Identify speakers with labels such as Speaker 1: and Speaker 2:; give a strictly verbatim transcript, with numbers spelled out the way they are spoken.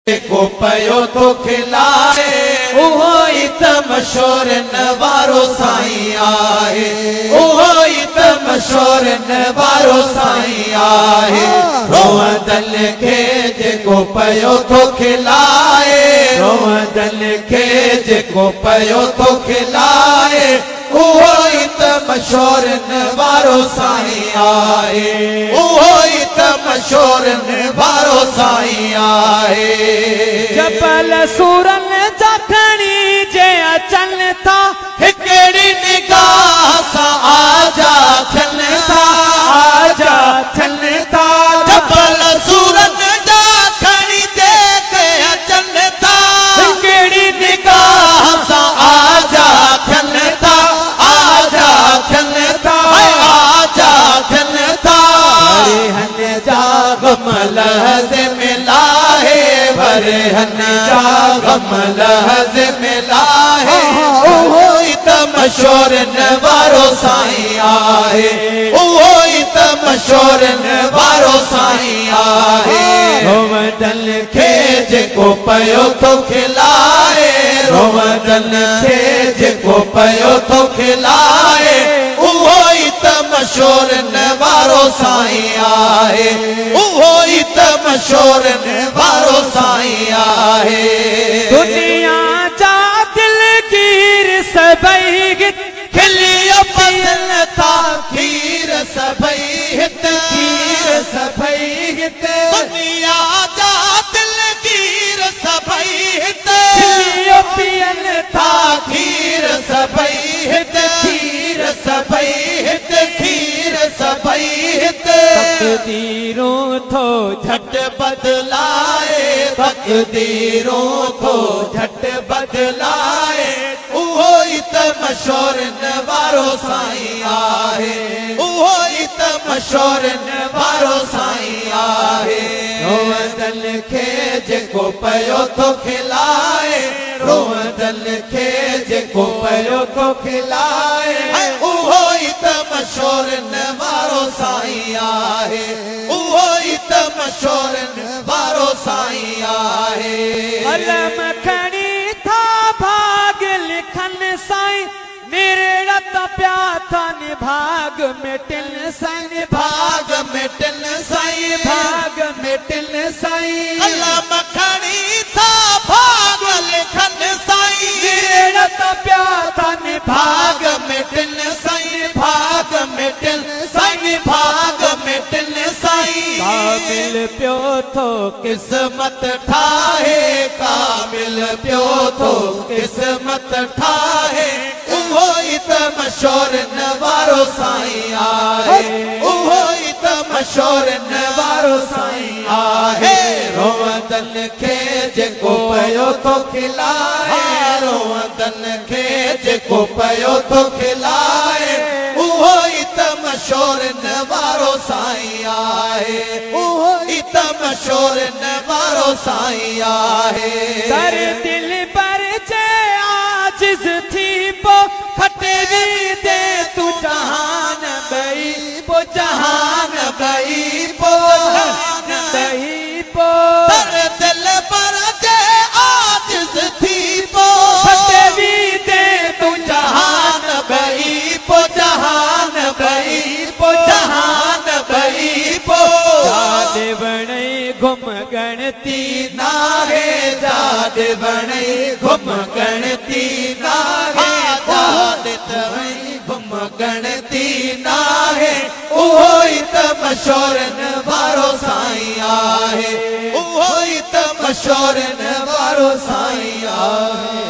Speaker 1: जेको पयो तो खिलाए उहो ई त मशहूर नवारो साईं आहे उहो ई त मशहूर नवारो साईं आहे रोअंदल खे जेको पयो तो खिलाए रोअंदल खे जेको पयो तो खिलाए उहो ई त मशहूर नवारो साईं आहे उहो ई त मशहूर नवारो साईं आहे
Speaker 2: जबल सूरन जा खणी जे अचन था
Speaker 1: हिकड़ी निगाह सां आजा थियन था आजा थियन था जबल सूरन जा खणी जे के अचन था हिकड़ी निगाह सां आजा थियन था आजा थियन था आजा थियन था भरे हन जा गम लहज़ मिला है भरे हन जा गम लहज़ मिला है उहो ई त मशहूर नवारो साईं आहे उहो ई त मशहूर नवारो साईं आहे रोअंदल खे जेको पयो तो खिलाए रोअंदल खे जेको पयो तो खिलाए उहो ई त मशहूर नवारो साईं आहे उहो ई त मशहूर नवारो साईं आहे
Speaker 2: दुनिया जा दिलगीर सभई
Speaker 1: खिलियो पसन था खीर सभई हित खीर सभई हित दुनिया जा दिलगीर सभई हित खिलियो पियन था खीर सभई हित खीर सभई हित खीर सभई हित तकदीरों थो झट बदलाए तकदीरों थो झट बदलाए उहो ई त मशहूर नवारो साईं आहे उहो ई त मशहूर नवारो साईं आहे रोअंदल खे जेको पयो तो खिलाए रोअंदल खे जेको पयो तो खिलाए उहो ई त मशहूर नवारो साईं आहे उहो ई त मशहूर नवारो साईं आहे
Speaker 2: कलम खणी था भाग लिखन साईं निरत प्या था निभाग मिटन साईं
Speaker 1: भाग मिटन साईं भाग मिटन साईं कलम खणी था भाग लिखन साईं निरत प्या था निभाग मिटन साईं भाग मिटन साईं भाग मिटन साईं काबिल पियो थो किस्मत ठाहे काबिल पियो थो किस्मत ठाहे उहो ई त मशहूर नवारो साईं आहे उहो ई त मशहूर नवारो साईं आहे रोअंदल खे जेको पयो तो खिलाए रोअंदल खे जेको पयो तो खिलाए उहो ई त मशहूर नवारो साईं आहे उहो ई त मशहूर नवारो साईं आहे
Speaker 2: दर दिल पर जे आजिज़ थी पो खटवी दे तू
Speaker 1: जहान बई पो जहान बई पो जहान बई पो दर दिल पर जे आजिज़ थी पो खटवी दे तू जहान बई पो जहान बई पो जहान बई पो जाद बणे घुम गणती नाहे जाद बणे घुम गणती नाहे जाद तवई घुम गणती नाहे उहो ई त मशहूर नवारो साईं आहे उहो ई त मशहूर नवारो साईं आहे